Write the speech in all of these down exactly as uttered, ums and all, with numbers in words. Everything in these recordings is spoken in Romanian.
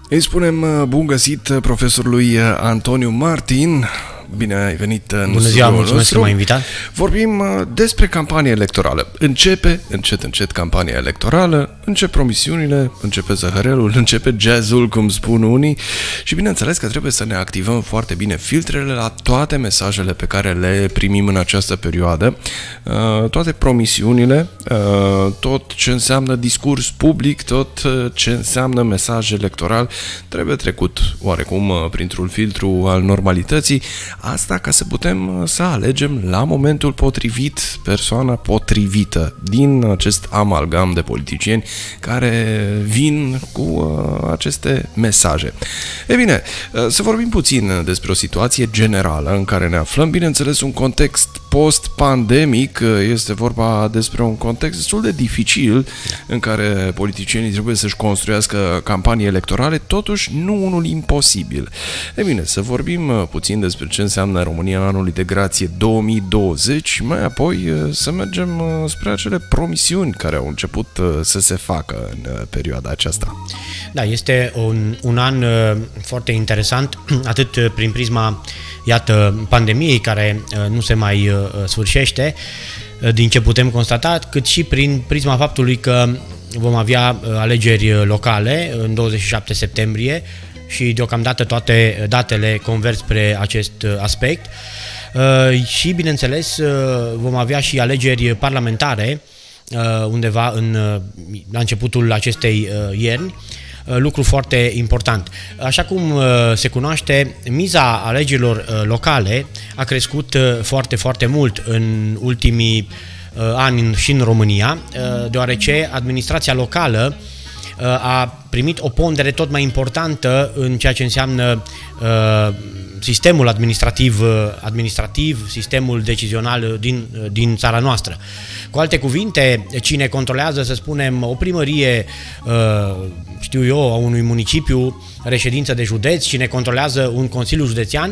Îi spunem bun găsit profesorului Antoniu Martin. Bine ai venit în Bună ziua, mulțumesc că m-ai invitat. Vorbim despre campania electorală. Începe, încet, încet, campania electorală, încep promisiunile, începe zăhărelul, începe jazzul, cum spun unii, și bineînțeles că trebuie să ne activăm foarte bine filtrele la toate mesajele pe care le primim în această perioadă, toate promisiunile, tot ce înseamnă discurs public, tot ce înseamnă mesaj electoral, trebuie trecut oarecum printr-un filtru al normalității. Asta ca să putem să alegem la momentul potrivit persoana potrivită din acest amalgam de politicieni care vin cu uh, aceste mesaje. E bine, uh, să vorbim puțin despre o situație generală în care ne aflăm, bineînțeles un context post-pandemic, este vorba despre un context destul de dificil în care politicienii trebuie să-și construiască campanii electorale, totuși nu unul imposibil. E bine, să vorbim puțin despre ce înseamnă România anului de grație două mii douăzeci și mai apoi să mergem spre acele promisiuni care au început să se facă în perioada aceasta. Da, este un, un an foarte interesant, atât prin prisma, iată, pandemiei care nu se mai sfârșește, din ce putem constata, cât și prin prisma faptului că vom avea alegeri locale în douăzeci și șapte septembrie și deocamdată toate datele converg spre acest aspect și, bineînțeles, vom avea și alegeri parlamentare undeva în, la începutul acestei ierni, lucru foarte important. Așa cum se cunoaște, miza alegerilor locale a crescut foarte, foarte mult în ultimii ani și în România, deoarece administrația locală a primit o pondere tot mai importantă în ceea ce înseamnă uh, sistemul administrativ, administrativ, sistemul decizional din, din țara noastră. Cu alte cuvinte, cine controlează, să spunem, o primărie, uh, știu eu, a unui municipiu, reședință de județ, cine controlează un consiliu județean,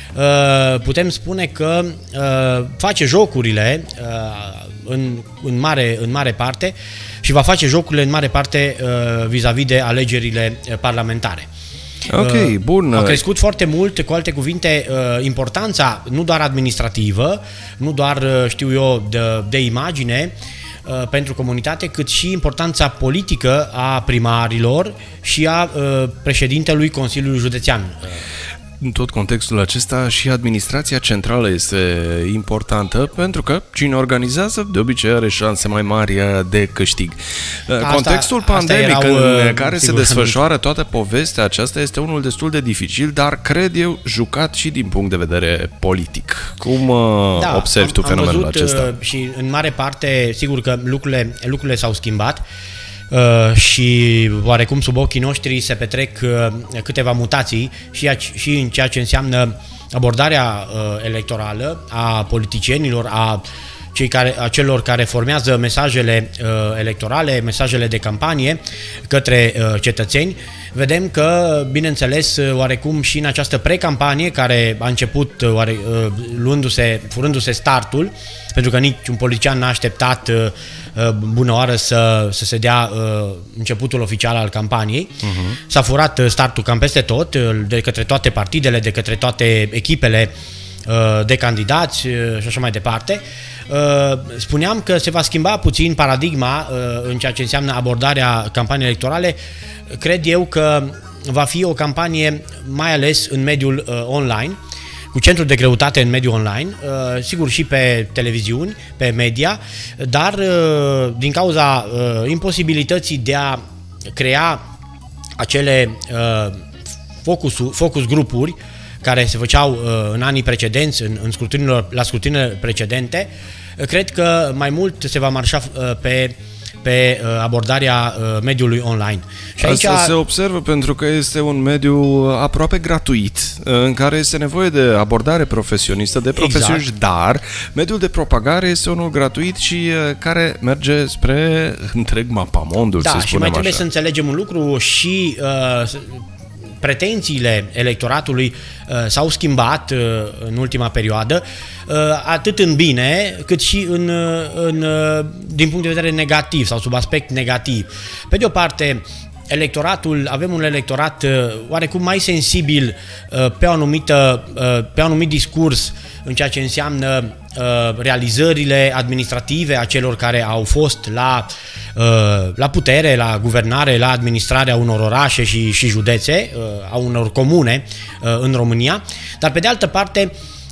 uh, putem spune că uh, face jocurile uh, în, în, mare, în mare parte și va face jocurile în mare parte vis-a-vis -vis de alegerile parlamentare. Ok, bun. A crescut foarte mult, cu alte cuvinte, importanța nu doar administrativă, nu doar, știu eu, de, de imagine pentru comunitate, cât și importanța politică a primarilor și a președintelui Consiliului Județean. În tot contextul acesta și administrația centrală este importantă, pentru că cine organizează de obicei are șanse mai mari de câștig. Asta, contextul pandemic erau, în care sigur, se desfășoară toată povestea aceasta este unul destul de dificil, dar cred eu jucat și din punct de vedere politic. Cum da, observi am, tu fenomenul am văzut acesta? Și în mare parte, sigur că lucrurile, lucrurile s-au schimbat. Uh, și oarecum sub ochii noștri se petrec uh, câteva mutații și, și în ceea ce înseamnă abordarea uh, electorală a politicienilor, a, cei care, a celor care formează mesajele uh, electorale, mesajele de campanie către uh, cetățeni. Vedem că, bineînțeles, oarecum și în această precampanie care a început oare, luându-se, furându-se startul, pentru că niciun politician n-a așteptat bună oară să, să se dea începutul oficial al campaniei. Uh-huh. S-a furat startul cam peste tot, de către toate partidele, de către toate echipele de candidați și așa mai departe. Spuneam că se va schimba puțin paradigma în ceea ce înseamnă abordarea campaniei electorale. Cred eu că va fi o campanie mai ales în mediul uh, online, cu centru de greutate în mediul online, uh, sigur și pe televiziuni, pe media, dar uh, din cauza uh, imposibilității de a crea acele uh, focus, focus grupuri care se făceau uh, în anii precedenți, în, în scrutinilor, la scrutinile precedente, uh, cred că mai mult se va marșa uh, pe pe abordarea mediului online. Și aici asta se observă pentru că este un mediu aproape gratuit, în care este nevoie de abordare profesionistă, de profesioniști, exact. Dar mediul de propagare este unul gratuit și care merge spre întreg mapamondul, da, să spunem așa. Și mai trebuie să înțelegem un lucru și uh, pretențiile electoratului uh, s-au schimbat uh, în ultima perioadă, uh, atât în bine, cât și în, uh, în, uh, din punct de vedere negativ sau sub aspect negativ. Pe de o parte, electoratul, avem un electorat oarecum mai sensibil pe, o anumită, pe un anumit discurs în ceea ce înseamnă realizările administrative a celor care au fost la, la putere, la guvernare, la administrarea unor orașe și, și județe, a unor comune în România, dar pe de altă parte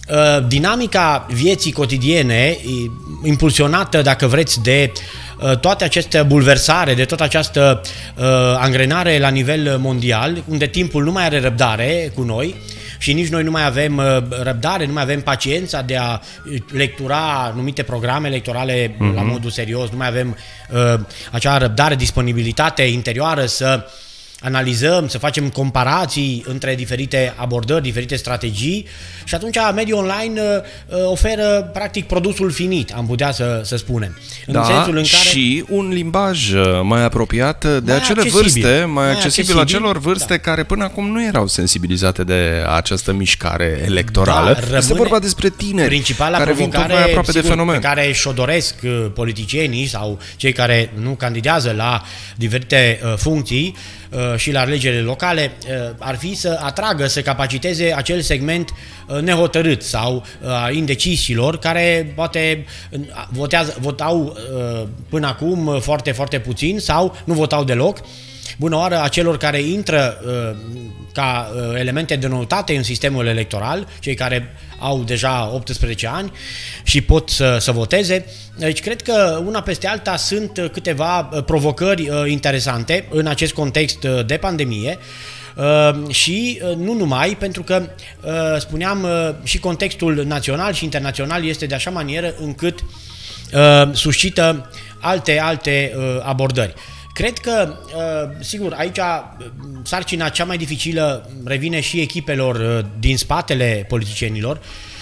dinamica vieții cotidiene, impulsionată, dacă vreți, de toate aceste bulversare, de toată această uh, angrenare la nivel mondial, unde timpul nu mai are răbdare cu noi și nici noi nu mai avem uh, răbdare, nu mai avem paciența de a lectura anumite programe electorale uh-huh. la modul serios, nu mai avem uh, acea răbdare, disponibilitate interioară să analizăm, să facem comparații între diferite abordări, diferite strategii și atunci mediul online uh, oferă practic produsul finit, am putea să, să spunem. În da, sensul în care și un limbaj mai apropiat de mai acele accesibil, vârste, mai, mai accesibil acelor vârste da. care până acum nu erau sensibilizate de această mișcare electorală. Da, este vorba despre tineri principala care vin tot mai aproape sigur, de fenomen. Pe care și-o doresc politicienii sau cei care nu candidează la diferite uh, funcții și la alegerile locale, ar fi să atragă, să capaciteze acel segment nehotărât sau a indecisilor care poate votează, votau până acum foarte, foarte puțin sau nu votau deloc. Bună oară a celor care intră uh, ca uh, elemente de noutate în sistemul electoral, cei care au deja optsprezece ani și pot să, să voteze. Deci cred că una peste alta sunt câteva provocări uh, interesante în acest context de pandemie. Uh, și uh, nu numai, pentru că, uh, spuneam, uh, și contextul național și internațional este de așa manieră încât uh, suscită alte, alte uh, abordări. Cred că, sigur, aici sarcina cea mai dificilă revine și echipelor din spatele politicienilor,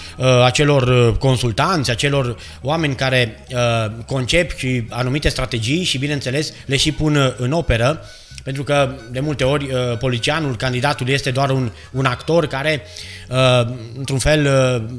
acelor consultanți, acelor oameni care concep și anumite strategii și, bineînțeles, le și pun în operă, pentru că, de multe ori, politicianul, candidatul este doar un, un actor care, într-un fel,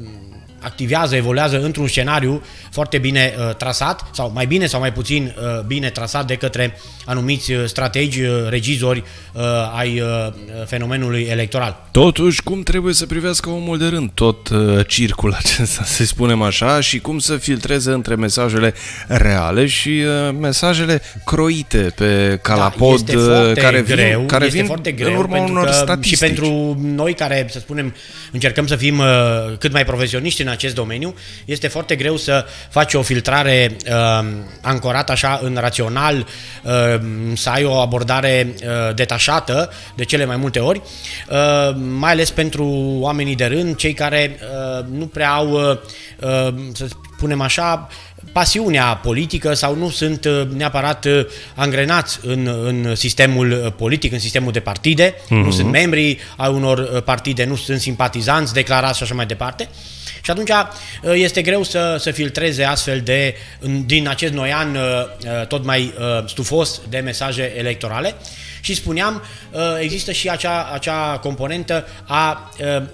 activează, evoluează într-un scenariu foarte bine uh, trasat, sau mai bine sau mai puțin uh, bine trasat de către anumiți uh, strategi, uh, regizori uh, ai uh, fenomenului electoral. Totuși, cum trebuie să privească omul de rând tot uh, circul acesta, să spunem așa, și cum să filtreze între mesajele reale și uh, mesajele croite pe calapod, da, care vin, greu, care este vin foarte greu, în urma pentru unor că statistici. Și pentru noi care, să spunem, încercăm să fim uh, cât mai profesioniști în acest domeniu, este foarte greu să faci o filtrare uh, ancorată așa în rațional, uh, să ai o abordare uh, detașată de cele mai multe ori, uh, mai ales pentru oamenii de rând, cei care uh, nu prea au, uh, uh, să spunem așa, pasiunea politică sau nu sunt uh, neapărat uh, angrenați în, în sistemul politic, în sistemul de partide, mm-hmm. nu sunt membri ai unor partide, nu sunt simpatizanți declarați și așa mai departe. Și atunci este greu să, să filtreze astfel de, din acest noian tot mai stufos de mesaje electorale. Și spuneam, există și acea, acea componentă a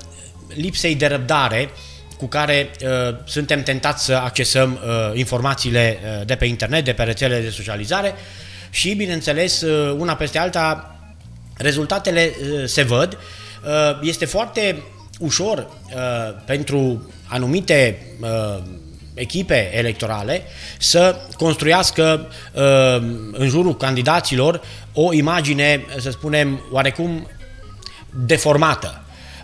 lipsei de răbdare cu care suntem tentați să accesăm informațiile de pe internet, de pe rețelele de socializare și, bineînțeles, una peste alta, rezultatele se văd. Este foarte ușor uh, pentru anumite uh, echipe electorale să construiască uh, în jurul candidaților o imagine, să spunem, oarecum deformată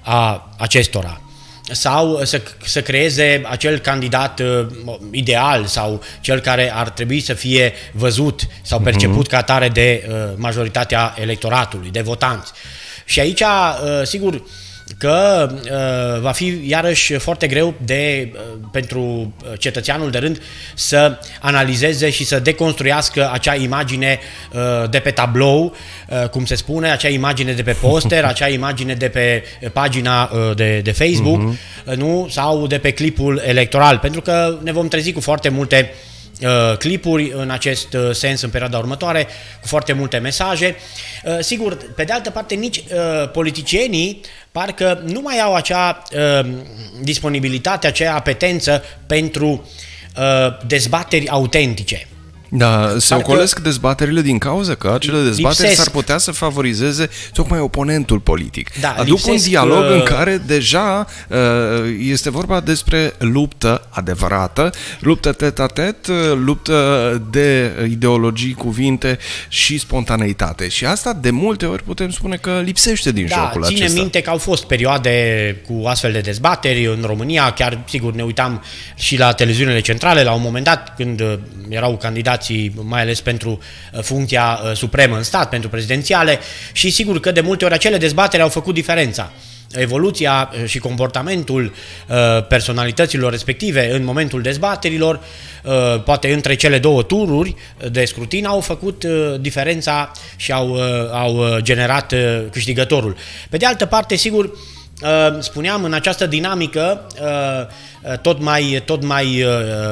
a acestora sau să, să creeze acel candidat uh, ideal sau cel care ar trebui să fie văzut sau perceput ca atare de uh, majoritatea electoratului, de votanți. Și aici, uh, sigur, că uh, va fi iarăși foarte greu de, uh, pentru cetățeanul de rând să analizeze și să deconstruiască acea imagine uh, de pe tablou, uh, cum se spune, acea imagine de pe poster, acea imagine de pe pagina uh, de, de Facebook, uh-huh. nu? Sau de pe clipul electoral, pentru că ne vom trezi cu foarte multe Uh, clipuri în acest uh, sens în perioada următoare, cu foarte multe mesaje. Uh, sigur, pe de altă parte, nici uh, politicienii parcă nu mai au acea uh, disponibilitate, acea apetență pentru uh, dezbateri autentice. Da, se ocolesc dezbaterile din cauza că acele dezbateri s-ar putea să favorizeze tocmai oponentul politic. Da, Aduc un dialog în care deja este vorba despre luptă adevărată, luptă tet-a-tet, luptă de ideologii, cuvinte și spontaneitate. Și asta de multe ori putem spune că lipsește din da, jocul acesta. Ține minte că au fost perioade cu astfel de dezbateri în România, chiar sigur ne uitam și la televiziunile centrale la un moment dat când erau candidați mai ales pentru funcția supremă în stat, pentru prezidențiale, și sigur că de multe ori acele dezbateri au făcut diferența. Evoluția și comportamentul personalităților respective în momentul dezbaterilor, poate între cele două tururi de scrutin, au făcut diferența și au, au generat câștigătorul. Pe de altă parte, sigur, spuneam, în această dinamică tot mai, tot mai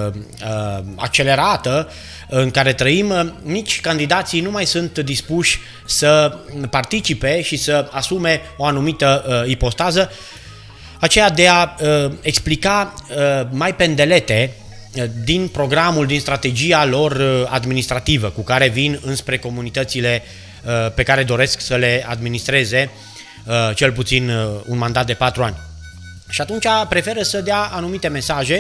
accelerată în care trăim, nici candidații nu mai sunt dispuși să participe și să asume o anumită uh, ipostază, aceea de a uh, explica uh, mai pendelete uh, din programul, din strategia lor uh, administrativă cu care vin înspre comunitățile uh, pe care doresc să le administreze uh, cel puțin uh, un mandat de patru ani. Și atunci preferă să dea anumite mesaje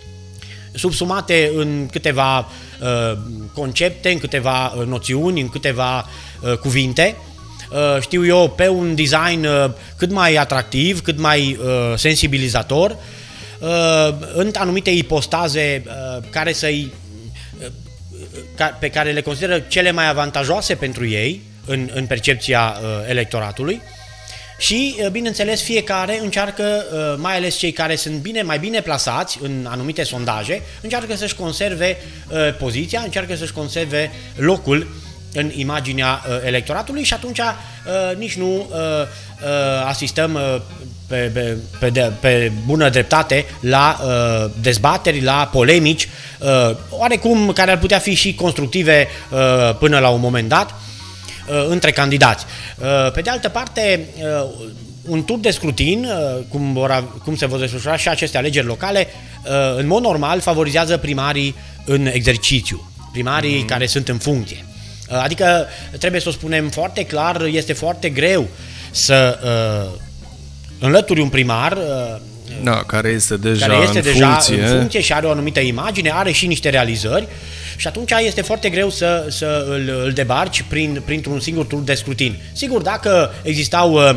subsumate în câteva uh, concepte, în câteva uh, noțiuni, în câteva uh, cuvinte, uh, știu eu, pe un design uh, cât mai atractiv, cât mai uh, sensibilizator, uh, în anumite ipostaze uh, care să-i, uh, ca, pe care le consideră cele mai avantajoase pentru ei în, în percepția uh, electoratului. Și, bineînțeles, fiecare încearcă, mai ales cei care sunt bine, mai bine plasați în anumite sondaje, încearcă să-și conserve poziția, încearcă să-și conserve locul în imaginea electoratului și atunci nici nu asistăm pe, pe, pe, de, pe bună dreptate la dezbateri, la polemici, oarecum care ar putea fi și constructive până la un moment dat, între candidați. Pe de altă parte, un tur de scrutin, cum, vor, cum se vor desfășura și aceste alegeri locale, în mod normal favorizează primarii în exercițiu, primarii mm-hmm. care sunt în funcție. Adică, trebuie să o spunem foarte clar, este foarte greu să înlături un primar da, care este deja, care este în, deja funcție. în funcție și are o anumită imagine, are și niște realizări. Și atunci este foarte greu să, să îl, îl debarci prin, printr-un singur tur de scrutin. Sigur, dacă existau uh,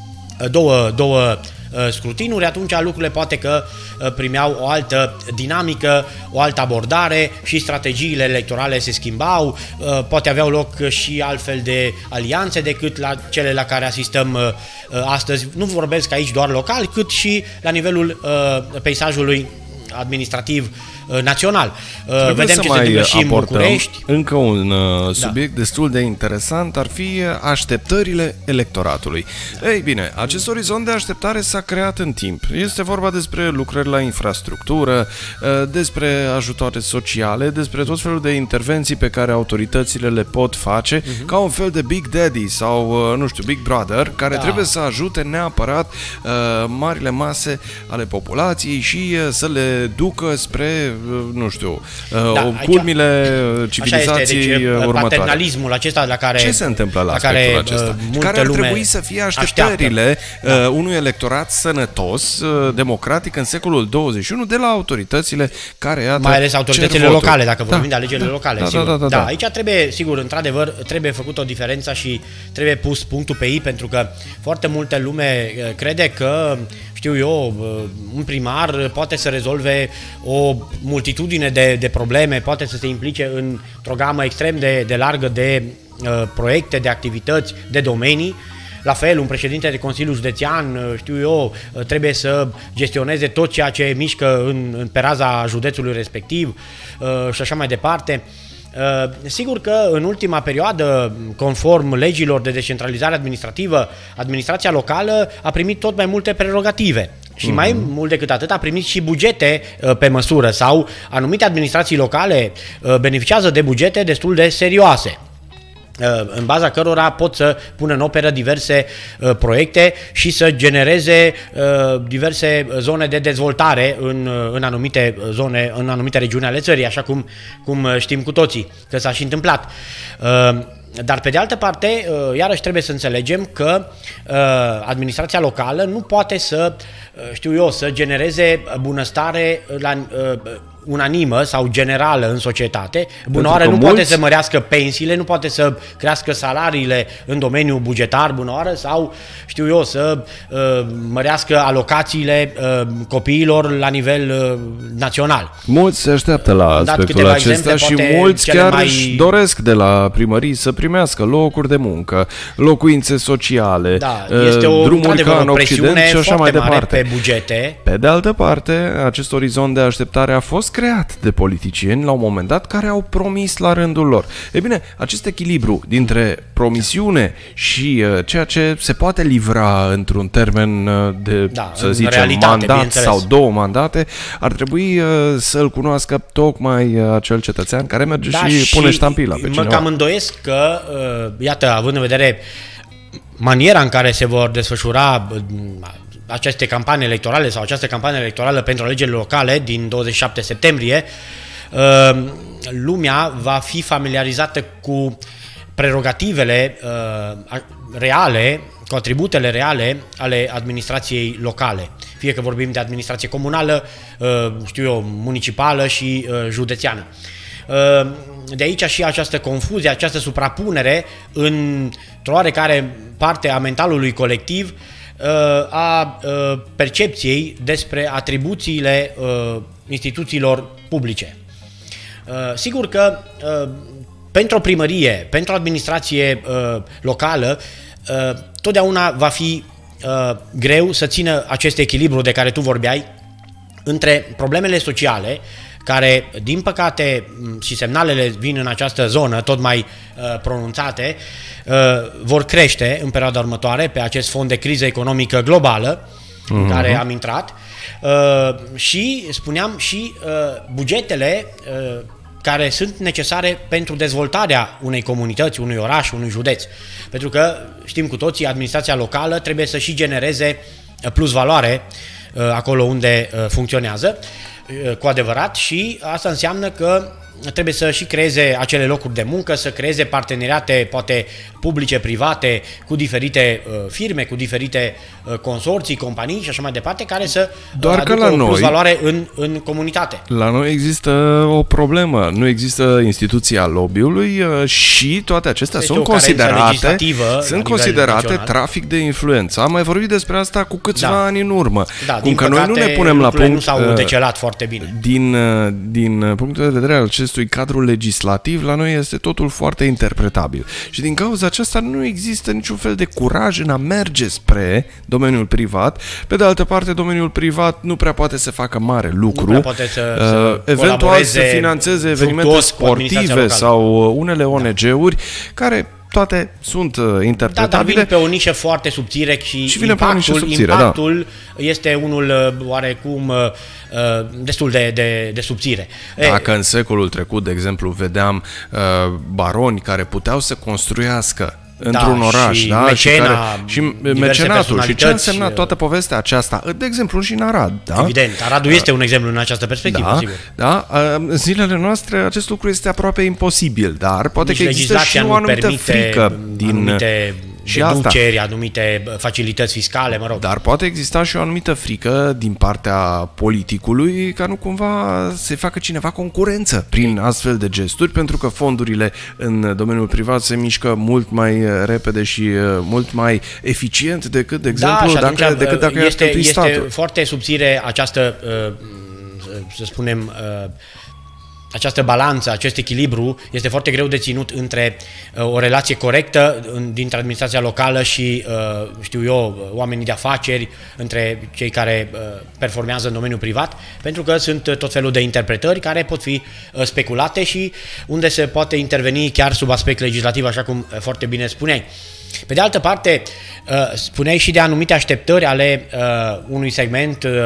două, două uh, scrutinuri, atunci lucrurile poate că uh, primeau o altă dinamică, o altă abordare și strategiile electorale se schimbau, uh, poate aveau loc și altfel de alianțe decât la cele la care asistăm uh, astăzi. Nu vorbesc aici doar local, cât și la nivelul uh, peisajului administrativ național. Trebuie Vedem ce se întâmplă și în București. Încă un uh, subiect da. destul de interesant ar fi așteptările electoratului. Ei bine, acest orizont de așteptare s-a creat în timp. Este vorba despre lucrări la infrastructură, uh, despre ajutoare sociale, despre tot felul de intervenții pe care autoritățile le pot face uh-huh. ca un fel de Big Daddy sau, uh, nu știu, Big Brother, care da. trebuie să ajute neapărat uh, marile mase ale populației și uh, să le ducă spre nu știu, da, culmile civilizației deci, următoare. Paternalismul acesta la care... Ce se întâmplă la, la aspectul care, acesta? Care ar trebui să fie așteptările da. unui electorat sănătos, democratic, în secolul douăzeci și unu, de la autoritățile care, iată, mai ales autoritățile locale, dacă vorbim da. de alegerile da. locale. Da, sigur. da, da, da, da, da. Aici trebuie, sigur, într-adevăr, trebuie făcut o diferență și trebuie pus punctul pe i, pentru că foarte multe lume crede că, știu eu, un primar poate să rezolve o multitudine de, de probleme, poate să se implice într-o gamă extrem de, de largă de uh, proiecte, de activități, de domenii. La fel, un președinte de Consiliu Județean, știu eu, trebuie să gestioneze tot ceea ce mișcă în, în pe raza județului respectiv uh, și așa mai departe. Uh, sigur că în ultima perioadă, conform legilor de descentralizare administrativă, administrația locală a primit tot mai multe prerogative. Și mai mm-hmm. mult decât atât a primit și bugete uh, pe măsură sau anumite administrații locale uh, beneficiază de bugete destul de serioase. în baza cărora pot să pună în operă diverse uh, proiecte și să genereze uh, diverse zone de dezvoltare în, uh, în anumite zone, în anumite regiuni ale țării, așa cum, cum știm cu toții că s-a și întâmplat. Uh, Dar pe de altă parte, iarăși trebuie să înțelegem că administrația locală nu poate să, știu eu, să genereze bunăstare la, unanimă sau generală în societate. Bună oară nu mulți... poate să mărească pensiile, nu poate să crească salariile în domeniul bugetar, bună oară, sau, știu eu, să uh, mărească alocațiile uh, copiilor la nivel uh, național. Mulți se așteaptă la aspectul acesta și mulți chiar mai... își doresc de la primării să primească locuri de muncă, locuințe sociale, da, este o, drumuri ca în Occident și așa mai departe. Pe bugete. Pe de altă parte, acest orizont de așteptare a fost creat de politicieni la un moment dat care au promis la rândul lor. E bine, acest echilibru dintre promisiune și uh, ceea ce se poate livra într-un termen uh, de, da, să zicem, realitate, mandat sau două mandate, ar trebui uh, să-l cunoască tocmai uh, acel cetățean care merge da, și, și pune ștampila pe cineva. Mă cam îndoiesc că, uh, iată, având în vedere maniera în care se vor desfășura uh, aceste campanii electorale sau această campanie electorală pentru alegerile locale din douăzeci și șapte septembrie, lumea va fi familiarizată cu prerogativele reale, cu atributele reale ale administrației locale. Fie că vorbim de administrație comunală, știu eu, municipală și județeană. De aici și această confuzie, această suprapunere într-o oarecare parte a mentalului colectiv a percepției despre atribuțiile instituțiilor publice. Sigur că pentru o primărie, pentru o administrație locală, totdeauna va fi greu să țină acest echilibru de care tu vorbeai între problemele sociale, care, din păcate, și semnalele vin în această zonă tot mai uh, pronunțate, uh, vor crește în perioada următoare pe acest fond de criză economică globală uh-huh. în care am intrat uh, și, spuneam, și uh, bugetele uh, care sunt necesare pentru dezvoltarea unei comunități, unui oraș, unui județ. Pentru că, știm cu toții, administrația locală trebuie să și genereze plus valoare uh, acolo unde uh, funcționează cu adevărat și asta înseamnă că trebuie să și creeze acele locuri de muncă, să creeze parteneriate, poate publice, private, cu diferite uh, firme, cu diferite uh, consorții, companii și așa mai departe, care să Doar aducă că la o noi, plus valoare în, în comunitate. La noi există o problemă. Nu există instituția lobby-ului uh, și toate acestea este sunt considerate, sunt considerate trafic de influență. Am mai vorbit despre asta cu câțiva da. ani în urmă. Da, Cum că noi nu ne punem la punct... nu s-au decelat foarte bine. Din, din punctul de vedere al acestui cadru legislativ, la noi este totul foarte interpretabil. Și din cauza aceasta nu există niciun fel de curaj în a merge spre domeniul privat. Pe de altă parte, domeniul privat nu prea poate să facă mare lucru. Nu prea poate să, uh, să eventual să finanțeze evenimente sportive sau unele O N G-uri care toate sunt interpretabile. Da, dar vin pe o nișă foarte subțire și, și impactul, subțire, impactul da. este unul oarecum destul de, de, de subțire. Dacă în secolul trecut, de exemplu, vedeam uh, baroni care puteau să construiască într-un da, oraș, și da? Mecena, și, care, și mecenatul. Și ce a însemnat toată povestea aceasta? De exemplu, și în Arad. Da? Evident, Aradul este un exemplu în această perspectivă, da, sigur. Da, în zilele noastre acest lucru este aproape imposibil, dar poate Nici că există și o anumită frică din... Anumite și deduceri, anumite facilități fiscale, mă rog. Dar poate exista și o anumită frică din partea politicului ca nu cumva se facă cineva concurență prin astfel de gesturi, pentru că fondurile în domeniul privat se mișcă mult mai repede și mult mai eficient decât, de exemplu, da, dacă, decât dacă este, este este foarte subțire această, să spunem, această balanță, acest echilibru este foarte greu de ținut între uh, o relație corectă dintre administrația locală și, uh, știu eu, oamenii de afaceri, între cei care uh, performează în domeniul privat, pentru că sunt tot felul de interpretări care pot fi uh, speculate și unde se poate interveni chiar sub aspect legislativ, așa cum uh, foarte bine spuneai. Pe de altă parte, uh, spuneai și de anumite așteptări ale uh, unui segment uh,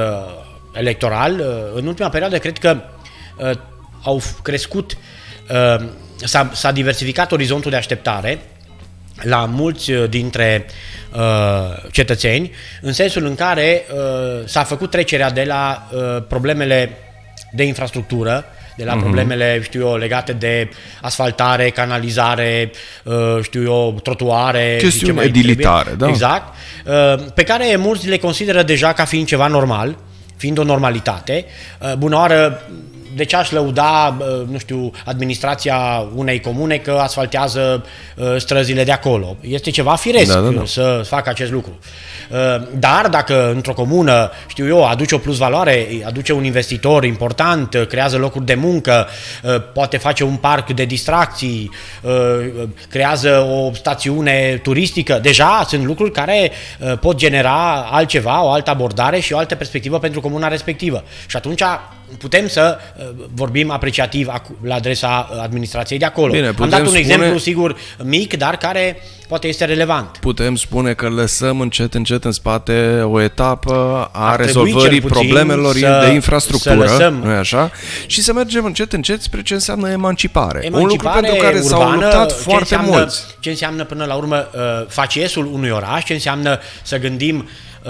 electoral. Uh, în ultima perioadă, cred că uh, au crescut uh, s-a diversificat orizontul de așteptare la mulți dintre uh, cetățeni, în sensul în care uh, s-a făcut trecerea de la uh, problemele de infrastructură, de la problemele, știu eu, legate de asfaltare, canalizare, știu eu, trotuare, chestiuni edilitare, da? Exact, pe care mulți le consideră deja ca fiind ceva normal, fiind o normalitate. Bună oară, de ce aș lăuda, nu știu, administrația unei comune că asfaltează străzile de acolo? Este ceva firesc da, da, da. să facă acest lucru. Dar dacă într-o comună, știu eu, aduce o plusvaloare, aduce un investitor important, creează locuri de muncă, poate face un parc de distracții, creează o stațiune turistică, deja sunt lucruri care pot genera altceva, o altă abordare și o altă perspectivă pentru comuna respectivă. Și atunci putem să vorbim apreciativ la adresa administrației de acolo. Bine, am dat un spune... exemplu, sigur, mic, dar care poate este relevant. Putem spune că lăsăm încet, încet în spate o etapă a rezolvării problemelor să, de infrastructură, să lăsăm, nu-i așa? Și să mergem încet, încet spre ce înseamnă emancipare. emancipare un lucru pentru care s-au luptat foarte înseamnă, mulți. Ce înseamnă, până la urmă, faciesul unui oraș, ce înseamnă să gândim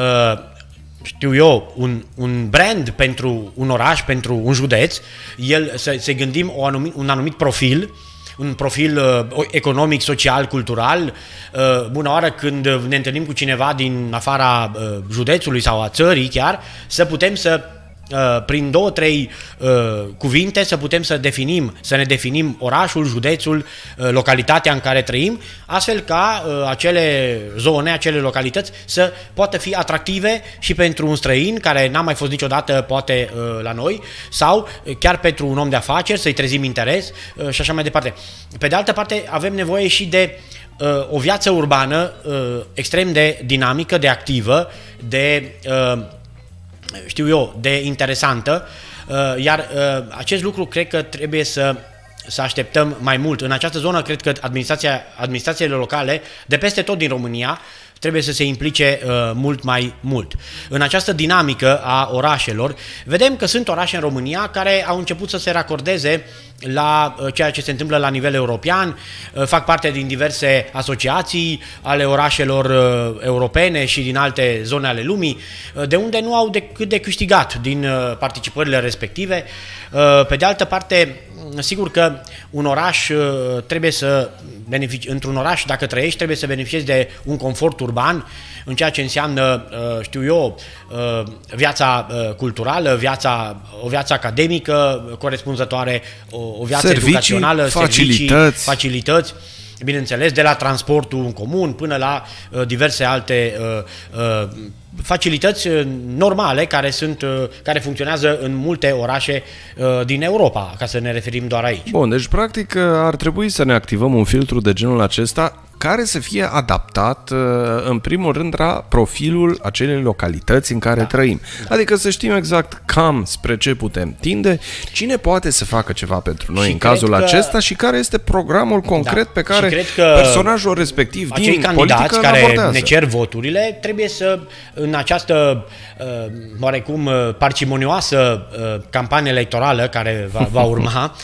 știu eu, un, un brand pentru un oraș, pentru un județ, el, să, să gândim o anumit, un anumit profil, un profil uh, economic, social, cultural. Uh, bună oară, când ne întâlnim cu cineva din afara uh, județului sau a țării chiar, să putem să prin două, trei uh, cuvinte să putem să definim, să ne definim orașul, județul, uh, localitatea în care trăim, astfel ca uh, acele zone, acele localități să poată fi atractive și pentru un străin care n-a mai fost niciodată poate uh, la noi, sau chiar pentru un om de afaceri, să-i trezim interes uh, și așa mai departe. Pe de altă parte, avem nevoie și de uh, o viață urbană uh, extrem de dinamică, de activă, de uh, știu eu, de interesantă, iar acest lucru cred că trebuie să, să așteptăm mai mult. În această zonă cred că administrația, administrațiile locale de peste tot din România trebuie să se implice uh, mult mai mult. În această dinamică a orașelor, vedem că sunt orașe în România care au început să se racordeze la uh, ceea ce se întâmplă la nivel european, uh, fac parte din diverse asociații ale orașelor uh, europene și din alte zone ale lumii, uh, de unde nu au decât de câștigat din uh, participările respective. Uh, pe de altă parte, sigur că un oraș uh, trebuie să benefici, într-un oraș, dacă trăiești, trebuie să beneficiezi de un confort urban în ceea ce înseamnă, uh, știu eu, uh, viața uh, culturală, viața, o viață academică corespunzătoare, o, o viață servicii, educațională, facilități. servicii, facilități, bineînțeles, de la transportul în comun până la uh, diverse alte uh, uh, facilități normale care, sunt, care funcționează în multe orașe uh, din Europa, ca să ne referim doar aici. Bun, deci practic ar trebui să ne activăm un filtru de genul acesta care să fie adaptat în primul rând la profilul acelei localități în care da. trăim. Da. Adică să știm exact cam spre ce putem tinde, cine poate să facă ceva pentru noi și în cazul că... acesta și care este programul concret da. pe care personajul respectiv din politică care abordează. Ne cer voturile, trebuie să în această oarecum parcimonioasă campanie electorală care va, va urma,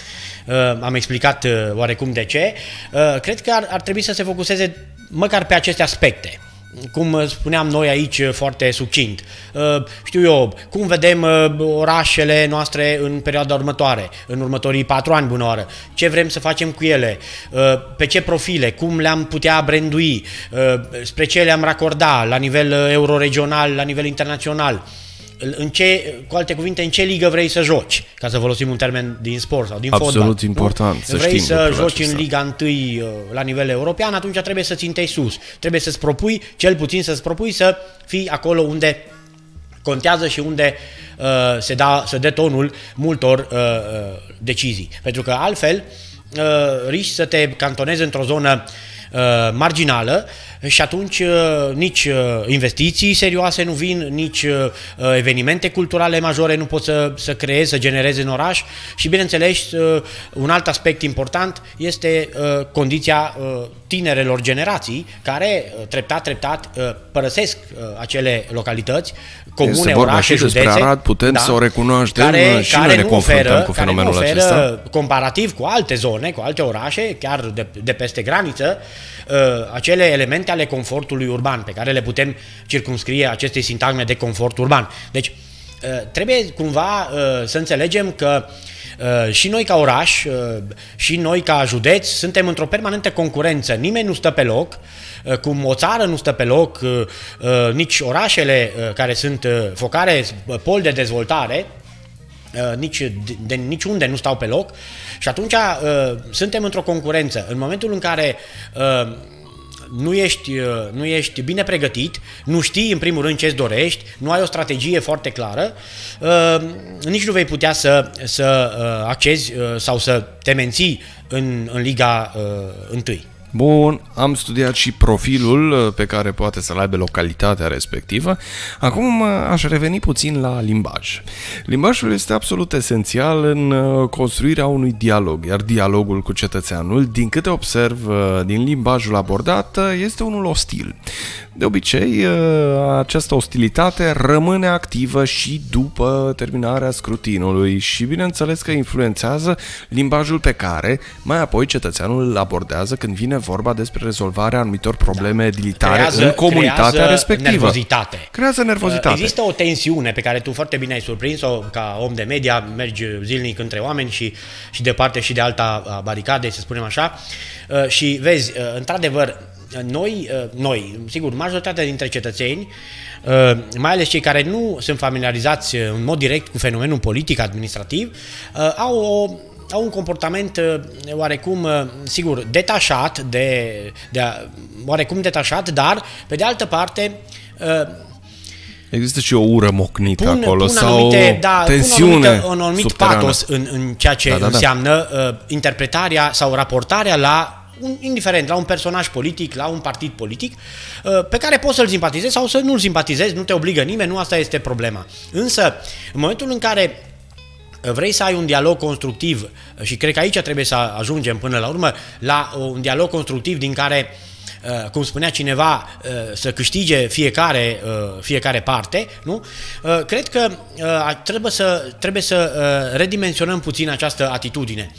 am explicat oarecum de ce, cred că ar, ar trebui să se focuseze măcar pe aceste aspecte. Cum spuneam noi aici foarte succint. Știu eu, cum vedem orașele noastre în perioada următoare, în următorii patru ani, bună oară, ce vrem să facem cu ele, pe ce profile, cum le-am putea brandui, spre ce le-am racorda la nivel euroregional, la nivel internațional. În ce, cu alte cuvinte, în ce ligă vrei să joci, ca să folosim un termen din sport sau din Absolut fotbal. Absolut important. Să vrei știm să joci acesta. în Liga unu la nivel european, atunci trebuie să țintei sus. Trebuie să-ți propui, cel puțin să-ți propui să fii acolo unde contează și unde uh, se, da, se dă tonul multor uh, uh, decizii. Pentru că altfel uh, riști să te cantonezi într-o zonă uh, marginală și atunci nici investiții serioase nu vin, nici evenimente culturale majore nu pot să, să creeze, să genereze în oraș și, bineînțeles, un alt aspect important este condiția tinerelor generații care treptat, treptat părăsesc acele localități, comune, orașe, județe, Arad, putem da, să o recunoaștem care, și care noi ne nu confruntăm oferă, cu care nu fenomenul oferă, acesta. comparativ cu alte zone, cu alte orașe, chiar de, de peste graniță, acele elemente ale confortului urban, pe care le putem circumscrie acestei sintagme de confort urban. Deci, trebuie cumva să înțelegem că și noi ca oraș, și noi ca județ, suntem într-o permanentă concurență. Nimeni nu stă pe loc, cum o țară nu stă pe loc, nici orașele care sunt focare, pol de dezvoltare, nici de, de niciunde nu stau pe loc și atunci suntem într-o concurență. În momentul în care nu ești, nu ești bine pregătit, nu știi în primul rând ce-ți dorești, nu ai o strategie foarte clară, nici nu vei putea să, să accezi sau să te menții în, în Liga întâi. Bun, am studiat și profilul pe care poate să-l aibă localitatea respectivă. Acum aș reveni puțin la limbaj. Limbajul este absolut esențial în construirea unui dialog, iar dialogul cu cetățeanul, din câte observ din limbajul abordat, este unul ostil. De obicei, această ostilitate rămâne activă și după terminarea scrutinului și bineînțeles că influențează limbajul pe care mai apoi cetățeanul îl abordează când vine vorba despre rezolvarea anumitor probleme da. edilitare creează, în comunitatea respectivă. Nervozitate. Creează nervozitate. Există o tensiune pe care tu foarte bine ai surprins-o ca om de media, mergi zilnic între oameni și, și de parte și de alta baricade, să spunem așa, și vezi, într-adevăr, Noi, noi, sigur, majoritatea dintre cetățeni, mai ales cei care nu sunt familiarizați în mod direct cu fenomenul politic administrativ, au, o, au un comportament oarecum, sigur, detașat, de, de, oarecum detașat, dar, pe de altă parte, există și o ură mocnită pun, acolo pun sau anumite, da, tensiune un anumit patos în, în ceea ce da, da, înseamnă da. interpretarea sau raportarea la indiferent, la un personaj politic, la un partid politic, pe care poți să-l simpatizezi sau să nu-l simpatizezi, nu te obligă nimeni, nu asta este problema. Însă, în momentul în care vrei să ai un dialog constructiv, și cred că aici trebuie să ajungem până la urmă, la un dialog constructiv din care, cum spunea cineva, să câștige fiecare, fiecare parte, nu? Cred că trebuie să, trebuie să redimensionăm puțin această atitudine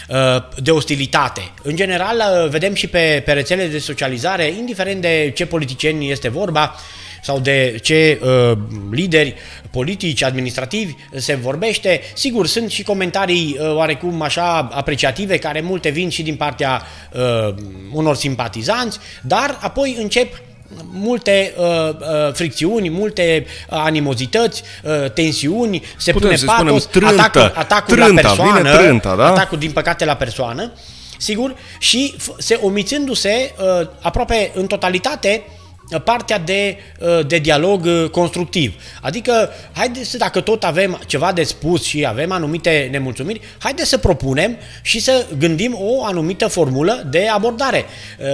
de ostilitate. În general, vedem și pe, pe rețelele de socializare, indiferent de ce politicieni este vorba sau de ce uh, lideri politici, administrativi se vorbește, sigur, sunt și comentarii uh, oarecum așa apreciative, care multe vin și din partea uh, unor simpatizanți, dar apoi încep multe uh, uh, fricțiuni, multe uh, animozități, uh, tensiuni, se Putem pune patos, trântă, atacuri, atacuri trânta, la persoană, trânta, da? atacuri din păcate la persoană, sigur, și se omițându-se uh, aproape în totalitate partea de, de dialog constructiv. Adică, haideți, dacă tot avem ceva de spus și avem anumite nemulțumiri, haideți să propunem și să gândim o anumită formulă de abordare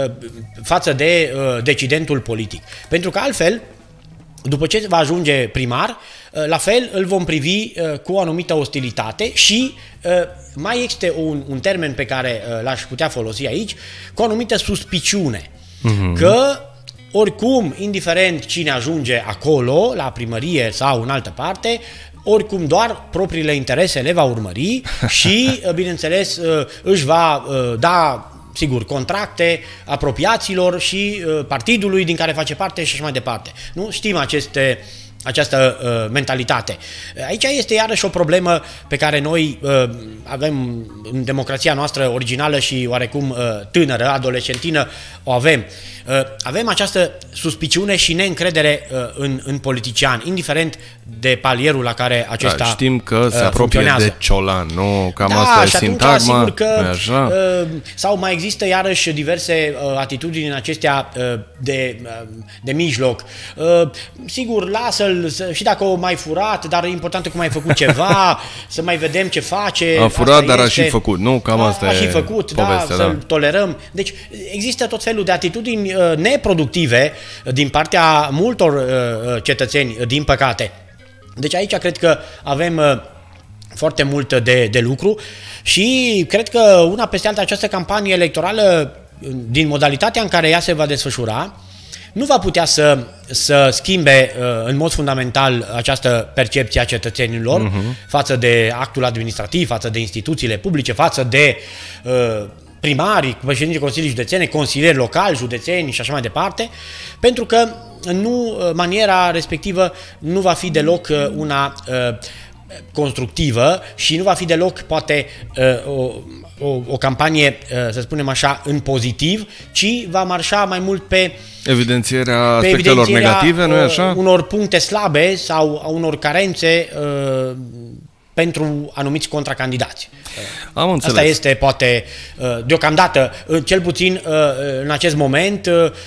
față de decidentul politic. Pentru că altfel, după ce va ajunge primar, la fel îl vom privi cu o anumită ostilitate și mai este un, un termen pe care l-aș putea folosi aici, cu o anumită suspiciune. Mm-hmm. Că oricum, indiferent cine ajunge acolo, la primărie sau în altă parte, oricum doar propriile interese le va urmări și, bineînțeles, își va da, sigur, contracte apropiaților și partidului din care face parte și așa mai departe. Nu? Știm aceste această uh, mentalitate. Aici este iarăși o problemă pe care noi uh, avem în democrația noastră originală și oarecum uh, tânără, adolescentină, o avem. Uh, avem această suspiciune și neîncredere uh, în, în politician, indiferent de palierul la care acesta da, știm că se uh, apropie de Ciolan, nu? Cam da, asta e sintagma. Sigur că, uh, sau mai există iarăși diverse uh, atitudini în acestea uh, de, uh, de mijloc. Uh, sigur, lasă-l să-l, să, și dacă o mai furat, dar e important că mai ai făcut ceva, să mai vedem ce face. A furat, dar a și făcut, nu? Cam asta a, a e și făcut, povestea, da, da. să-l tolerăm. Deci există tot felul de atitudini uh, neproductive din partea multor uh, cetățeni, din păcate. Deci aici cred că avem uh, foarte mult de, de lucru și cred că una peste alta această campanie electorală, din modalitatea în care ea se va desfășura, nu va putea să, să schimbe uh, în mod fundamental această percepție a cetățenilor uh-huh. față de actul administrativ, față de instituțiile publice, față de uh, primarii, președinții Consiliului Județene, consilieri locali, județeni și așa mai departe, pentru că nu, maniera respectivă nu va fi deloc una uh, constructivă și nu va fi deloc, poate, uh, o, o, o campanie, uh, să spunem așa, în pozitiv, ci va marșa mai mult pe evidențierea aspectelor negative, nu-i așa? Unor puncte slabe sau a unor carențe uh, pentru anumiți contracandidați. Am înțeles. Asta este, poate, deocamdată, cel puțin în acest moment,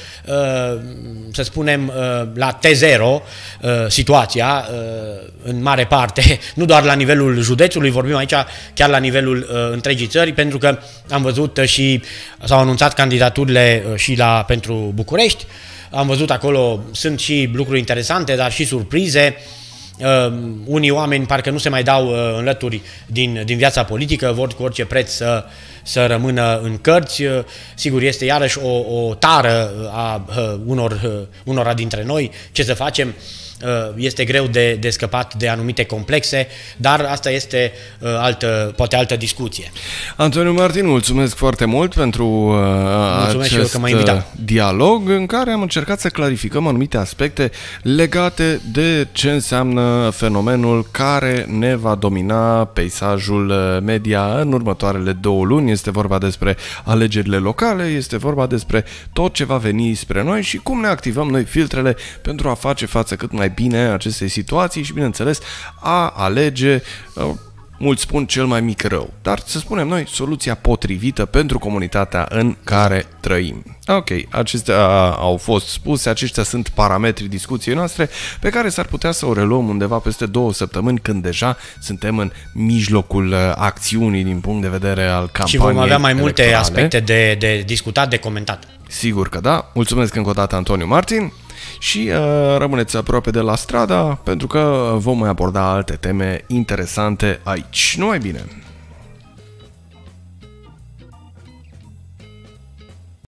să spunem, la T zero, situația, în mare parte, nu doar la nivelul județului, vorbim aici chiar la nivelul întregii țări, pentru că am văzut și s-au anunțat candidaturile și la, pentru București, am văzut acolo, sunt și lucruri interesante, dar și surprize. Uh, unii oameni parcă nu se mai dau uh, înlături din, din viața politică, vor cu orice preț să, să rămână în cărți. Uh, sigur, este iarăși o, o tară a uh, unor, uh, unora dintre noi. Ce să facem? Uh, este greu de, de scăpat de anumite complexe, dar asta este uh, altă, poate altă discuție. Antoniu Martin, mulțumesc foarte mult pentru uh, mulțumesc acest și eu că dialog în care am încercat să clarificăm anumite aspecte legate de ce înseamnă fenomenul care ne va domina peisajul media în următoarele două luni. Este vorba despre alegerile locale, este vorba despre tot ce va veni spre noi și cum ne activăm noi filtrele pentru a face față cât mai bine acestei situații și, bineînțeles, a alege, mulți spun, cel mai mic rău, dar să spunem noi soluția potrivită pentru comunitatea în care trăim. Ok, acestea au fost spuse, aceștia sunt parametrii discuției noastre pe care s-ar putea să o reluăm undeva peste două săptămâni, când deja suntem în mijlocul acțiunii din punct de vedere al campaniei. Și vom avea mai multe electorale. aspecte de, de discutat, de comentat. Sigur că da. Mulțumesc încă o dată, Antoniu Martin. Și uh, rămâneți aproape de la Strada, pentru că vom mai aborda alte teme interesante aici. Numai bine!